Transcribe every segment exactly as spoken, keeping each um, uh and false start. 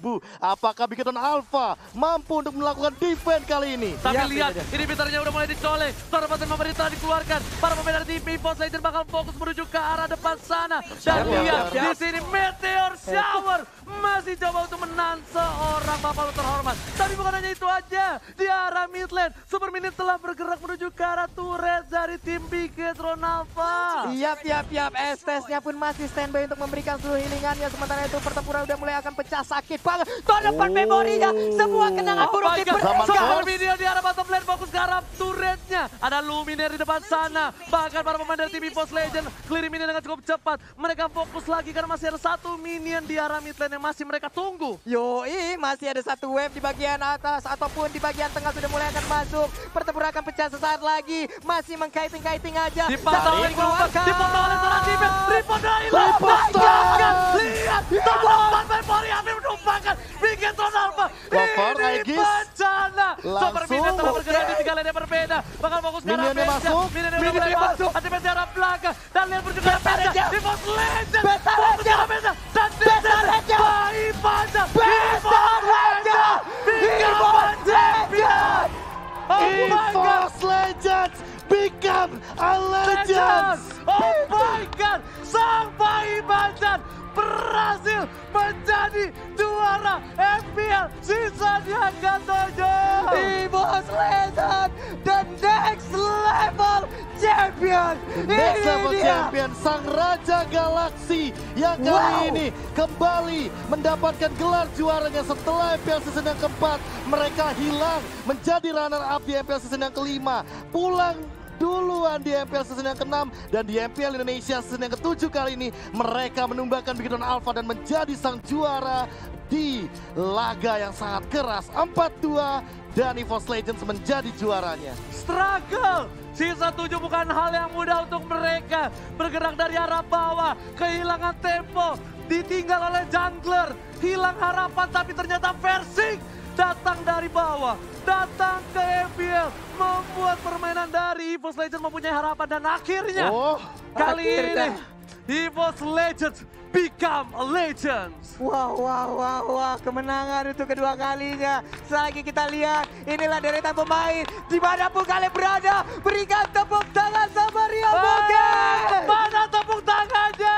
ribu. Apakah Bigetron Alpha mampu untuk melakukan defense kali ini? Tapi Ya, lihat, beda-beda. ini pintarnya udah mulai dicolek. Suara batan pemerintah dikeluarkan. Para pemain dari tim EVOS Legends bakal fokus menuju ke arah depan sana. Dan Siap, lihat, siap, di sini Meteor Shower masih coba untuk menahan seorang Bapak Lu terhormat. Tapi bukan hanya itu aja. Di arah mid lane, Super Minion telah bergerak menuju ke arah turret dari tim Bigetron Alpha. Yap, yap, yap. Estes-nya pun masih standby untuk memberikan seluruh healingannya. Sementara itu pertempuran udah mulai akan pecah, sakit banget. Tuh depan Oh. memorinya. Semua kenangan Oh buruk my di God, Zaman Super Force. Minion di arah bottom lane fokus ke arah turretnya. Ada Luminaire di depan sana. Bahkan para pemain dari tim EVOS Legends clear minion dengan cukup cepat. Mereka fokus lagi karena masih ada satu minion di arah mid lane yang masih mereka tunggu. Yoi, masih ada satu wave di bagian atas ataupun di bagian tengah sudah mulai akan masuk. Pertempuran akan pecah sesaat lagi. Masih mengkaiting-kaiting aja. Dipantau oleh Grover, dipotong oleh seorang defense, Ripon hilang. Ripon! Lihat, tanaman Memori hampir menumpahkan Bigetron Alpha. Grover, Ini Aegis. bencana. Super Langsung. Minion telah bergerak di tiga lane yang berbeda. Bakal fokus ke arah Minionnya Benja. masuk. Minionnya udah Minionnya mulai masuk. masuk. Ada Benja arah belakang. Dan lihat berjuga arah Benja. Benja. EVOS Legends. Benja. Fokus ke arah Benja. Dan Benja. Benja. Bayi Benja. Benja. EVOS Legends. Become champion. Oh my God. EVOS Legends become a legend. Oh my God, sang bayi Banjan berhasil menjadi juara M P L season yang ketujuh. EVOS Legends, the next level champion. Next Ini level dia. champion, sang Raja Galaksi yang kali Wow. ini kembali mendapatkan gelar juaranya setelah M P L season yang keempat. Mereka hilang menjadi runner up di M P L season yang kelima. Pulang duluan di M P L season yang keenam dan di M P L Indonesia season yang ketujuh kali ini mereka menumbangkan Bigetron Alpha dan menjadi sang juara di laga yang sangat keras empat dua dan EVOS Legends menjadi juaranya. Struggle. Season tujuh bukan hal yang mudah untuk mereka. Bergerak dari arah bawah, kehilangan tempo, ditinggal oleh jungler, hilang harapan tapi ternyata Versing datang dari bawah, datang ke M P L, membuat permainan dari EVOS Legends mempunyai harapan dan akhirnya Oh, kali akhirnya. ini EVOS Legends become a legends. Wow, wow, wow, wow, kemenangan untuk kedua kalinya. Selagi kita lihat, inilah deretan pemain. Dimanapun kalian berada, berikan tepuk tangan sama Real Bogen. Mana tepuk tangannya?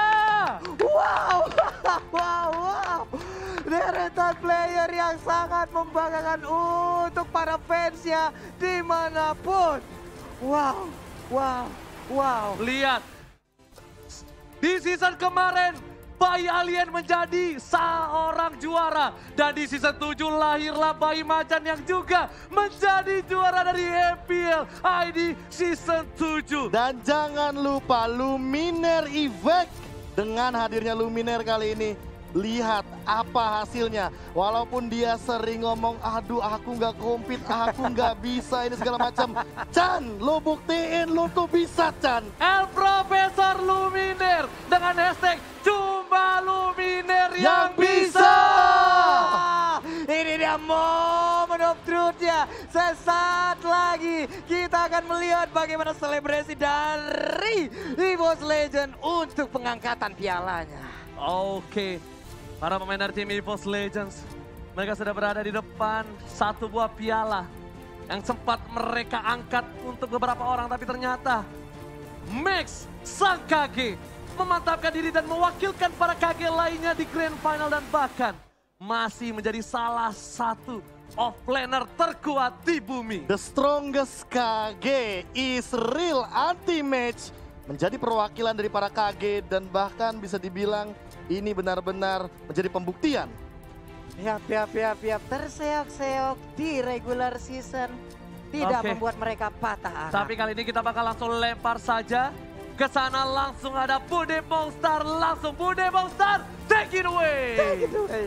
Wow, wow, wow. Deretan player yang sangat membanggakan untuk para fansnya dimanapun. Wow, wow, wow. Lihat, di season kemarin Bayi Alien menjadi seorang juara. Dan di season tujuh lahirlah Bayi Macan yang juga menjadi juara dari M P L I D season tujuh. dan jangan lupa Luminaire Evac. Dengan hadirnya Luminaire kali ini, lihat apa hasilnya. Walaupun dia sering ngomong, aduh aku nggak kompet, aku nggak bisa ini segala macam. Chan, lu buktiin lu tuh bisa Chan. El Profesor Luminaire dengan hashtag cuma Luminaire yang, Yang bisa. Ini dia moment of truth-nya. Sesaat lagi kita akan melihat bagaimana selebrasi dari EVOS Legends untuk pengangkatan pialanya. Oke, para pemain dari tim EVOS Legends, mereka sudah berada di depan satu buah piala yang sempat mereka angkat untuk beberapa orang, tapi ternyata Max sang K G memantapkan diri dan mewakilkan para K G lainnya di Grand Final dan bahkan masih menjadi salah satu offlaner terkuat di bumi. The strongest K G is real anti-match. Menjadi perwakilan dari para K G dan bahkan bisa dibilang ini benar-benar menjadi pembuktian. Yap, yap, yap, yap. Terseok-seok di regular season. Tidak Oke. membuat mereka patah arah. Tapi kali ini kita bakal langsung lempar saja. Ke sana langsung ada Bude Monster, langsung Bude Monster, take it away. Take it away.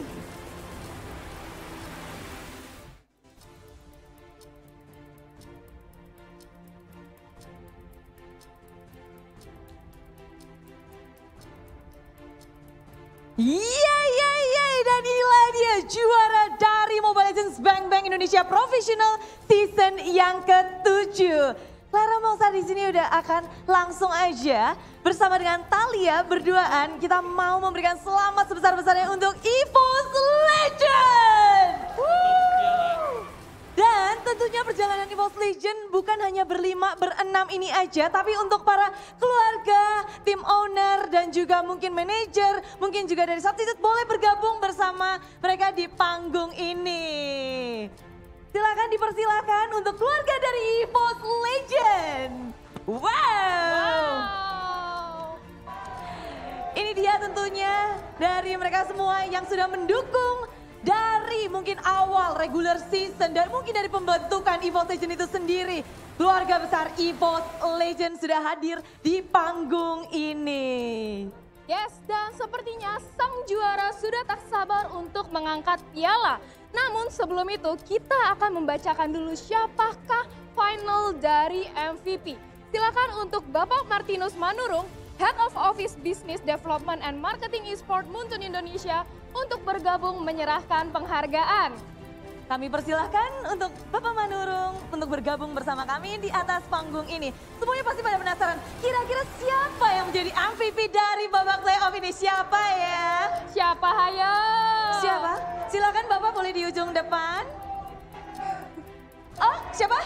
Yeay, yeay, yeay, dan inilah dia juara dari Mobile Legends Bang Bang Indonesia Professional season yang ketujuh. Lara Mongsa di sini udah akan langsung aja bersama dengan Thalia berduaan kita mau memberikan selamat sebesar-besarnya untuk EVOS Legends. Legend bukan hanya berlima, berenam ini aja, tapi untuk para keluarga, tim owner, dan juga mungkin manajer, mungkin juga dari substitute boleh bergabung bersama mereka di panggung ini. Silakan dipersilakan untuk keluarga dari EVOS Legend. Wow. wow. Ini dia tentunya dari mereka semua yang sudah mendukung dari mungkin awal regular season dan mungkin dari pembentukan EVOS Legend itu sendiri. Keluarga besar EVOS Legend sudah hadir di panggung ini. Yes, dan sepertinya sang juara sudah tak sabar untuk mengangkat piala. Namun sebelum itu kita akan membacakan dulu siapakah final dari M V P. Silakan untuk Bapak Martinus Manurung, Head of Office Business Development and Marketing Esport Muntun Indonesia untuk bergabung menyerahkan penghargaan. Kami persilahkan untuk Bapak Manurung untuk bergabung bersama kami di atas panggung ini. Semuanya pasti pada penasaran, kira-kira siapa yang menjadi M V P dari babak playoff ini? Siapa ya? Siapa hayo? Siapa? Silakan Bapak boleh di ujung depan. Oh, siapa?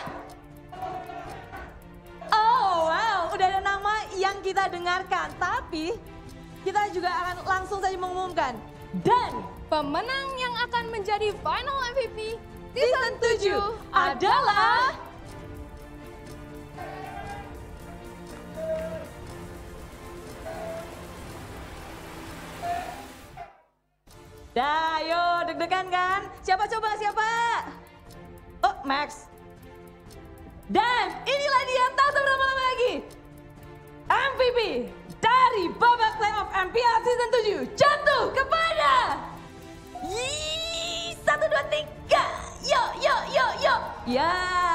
Oh wow, udah ada nama yang kita dengarkan. Tapi kita juga akan langsung saja mengumumkan. Dan pemenang yang akan menjadi final M V P season tujuh adalah Dah, ayo deg-degan kan? Siapa coba siapa? Oh, Max. Dan inilah dia, tak berlama-lama lagi. M V P dari babak playoff M P L season tujuh jatuh kepada Yee, satu, dua, tiga. Yuk, yuk, yuk, yuk. Ya,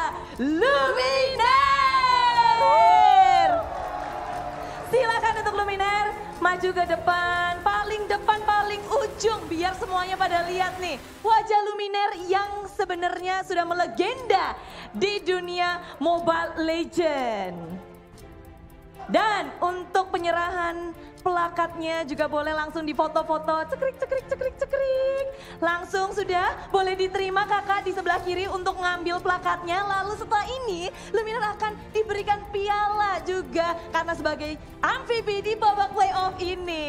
Luminaire. Silakan untuk Luminaire maju ke depan, paling depan, paling ujung, biar semuanya pada lihat nih wajah Luminaire yang sebenarnya sudah melegenda di dunia Mobile Legend. Dan untuk penyerahan plakatnya juga boleh langsung difoto-foto, cekrik, cekrik, cekrik, cekrik. Langsung sudah boleh diterima kakak di sebelah kiri untuk ngambil plakatnya. Lalu setelah ini Luminaire akan diberikan piala juga karena sebagai M V P di babak playoff ini.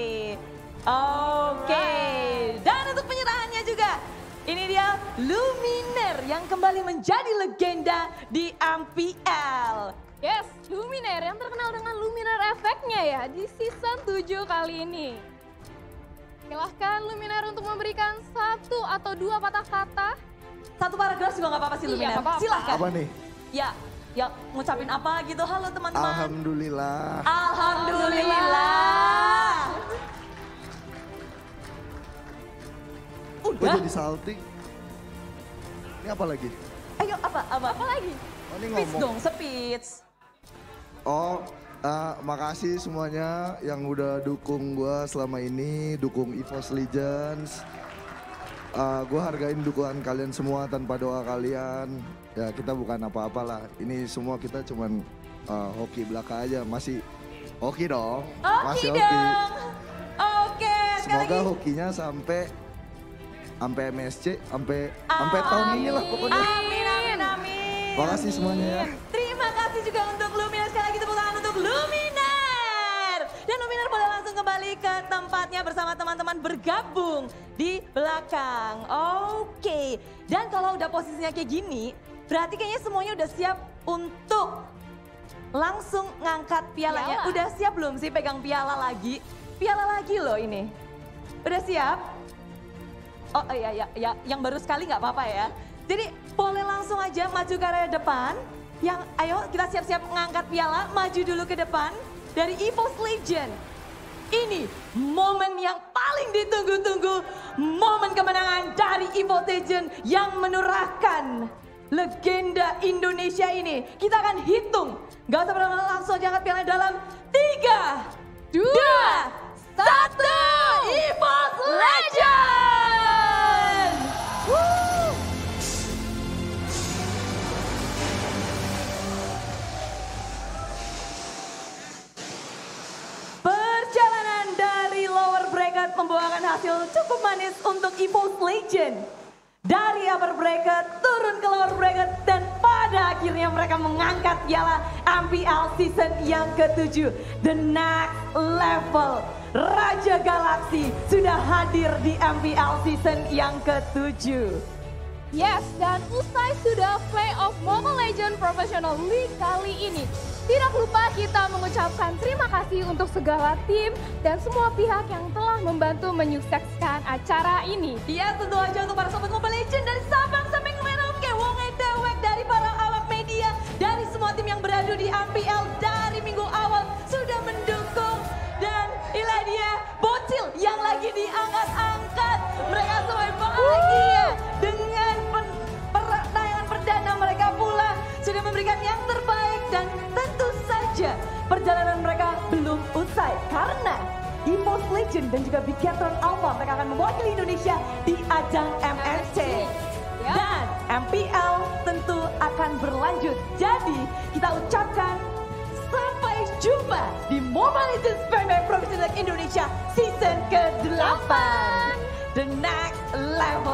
Oke, okay. Dan untuk penyerahannya juga. Ini dia Luminaire yang kembali menjadi legenda di M P L. Yes, Luminaire yang terkenal dengan Luminaire efeknya ya di season tujuh kali ini. Silahkan Luminaire untuk memberikan satu atau dua patah kata. Satu paragraf juga nggak apa-apa sih Luminaire. Iya, apa-apa. Silahkan. Apa nih? Ya, ya ngucapin apa gitu. Halo teman-teman. Alhamdulillah. Alhamdulillah. Gue Udah. jadi salting. Ini apa lagi? Ayo apa? Apa, Apa lagi? Oh, ini Speech ngomong. dong, speech. Oh, uh, makasih semuanya yang udah dukung gue selama ini, dukung EVOS Legends. Uh, gue hargain dukungan kalian semua tanpa doa kalian. Ya kita bukan apa-apa lah, ini semua kita cuman uh, hoki belaka aja, masih hoki dong. Oke masih dong. Oke, sekali Semoga lagi. hokinya sampai sampai M S C, sampai sampai tahun ini lah pokoknya. Amin, amin, amin. Makasih semuanya ya. Terima kasih juga untuk Luminaire, sekali lagi tepuk tangan untuk Luminaire. Dan Luminaire boleh langsung kembali ke tempatnya bersama teman-teman bergabung di belakang. Oke, dan kalau udah posisinya kayak gini, berarti kayaknya semuanya udah siap untuk langsung ngangkat pialanya. Piala. Udah siap belum sih pegang piala lagi? Piala lagi loh ini. Udah siap? Oh iya, iya, ya, yang baru sekali nggak apa-apa ya. Jadi boleh langsung aja maju ke area depan. Yang ayo kita siap-siap mengangkat piala, maju dulu ke depan dari EVOS Legend. Ini momen yang paling ditunggu-tunggu, momen kemenangan dari EVOS Legend yang menorehkan legenda Indonesia ini. Kita akan hitung, nggak usah berlama-lama, langsung aja angkat piala dalam tiga, dua, satu, EVOS Legend! Woo! Perjalanan dari lower bracket membuahkan hasil cukup manis untuk EVOS Legend. Dari upper bracket turun ke lower bracket dan pada pada akhirnya mereka mengangkat piala M P L season yang ketujuh. The next level. Raja Galaxy sudah hadir di M P L season yang ketujuh. Yes, dan usai sudah playoff Mobile Legends Professional League kali ini. Tidak lupa kita mengucapkan terima kasih untuk segala tim dan semua pihak yang telah membantu menyukseskan acara ini. Ya, tentu aja untuk para sobat Mobile Legends dari Sabang sampai ke Merauke, Wong Dewek, dari para awak media, dari semua tim yang beradu di M P L dari minggu awal sudah mendukung. Dan inilah dia bocil yang lagi diangkat-angkat. Mereka semua bahagia dengan tayangan perdana mereka pula sudah memberikan yang terbaik. Dan tentu saja perjalanan mereka belum usai karena EVOS Legend dan juga Bigatron Alpha mereka akan mewakili Indonesia di ajang M S C. Dan M P L tentu akan berlanjut. Jadi kita ucapkan sampai jumpa di Mobile Legends Bang Bang Professional Indonesia season ke delapan. The next level.